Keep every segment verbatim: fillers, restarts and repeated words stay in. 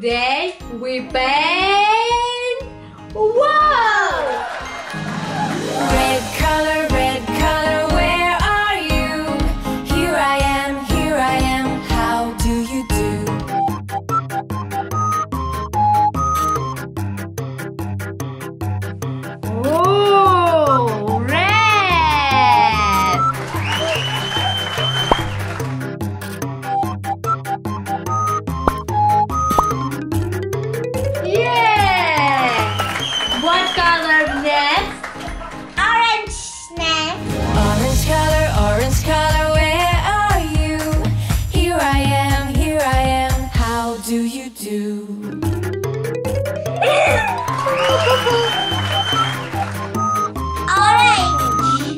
Today we paint. Wow! Red color, red color, where are you? Here I am, here I am, how do you do? Oh, red! Yeah! What color next? Orange next. Orange color, orange color, where are you? Here I am, here I am, how do you do? Orange.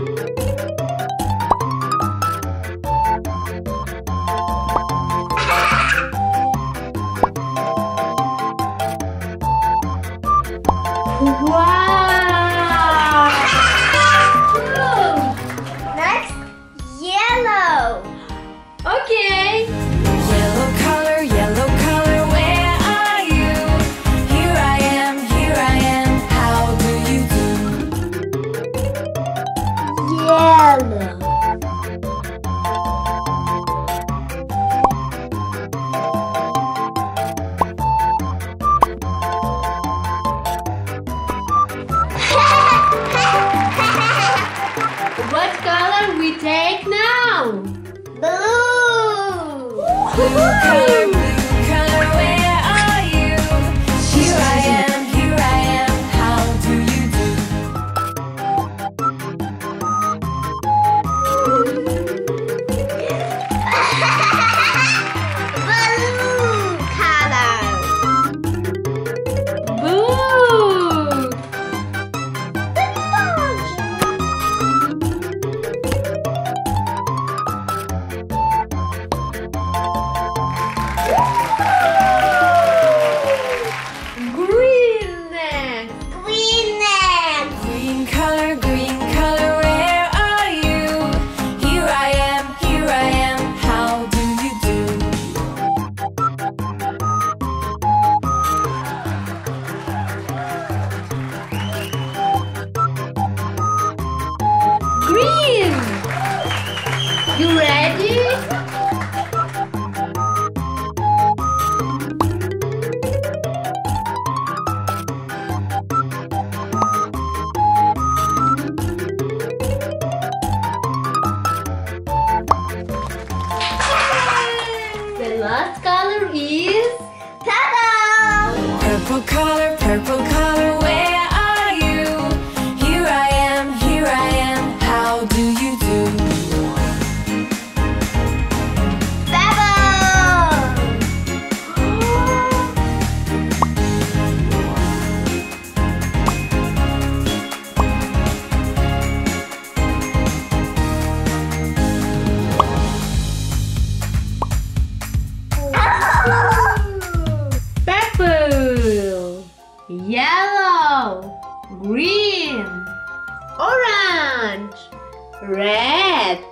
Wow! Next, yellow. Okay. Yellow color, yellow color, where are you? Here I am, here I am, how do you do? Yellow. What color we take now? Blue. Blue color, blue color, where are you? Here I am, here I am, how do you do? Blue color. Blue. Green next. Green next. Green color, green color, where are you? Here I am, here I am, how do you do? Green. You ready? The last color is Purple. Purple color, purple color, where are you? Here I am, here I am, how do you do? purple, yellow, green, orange, red.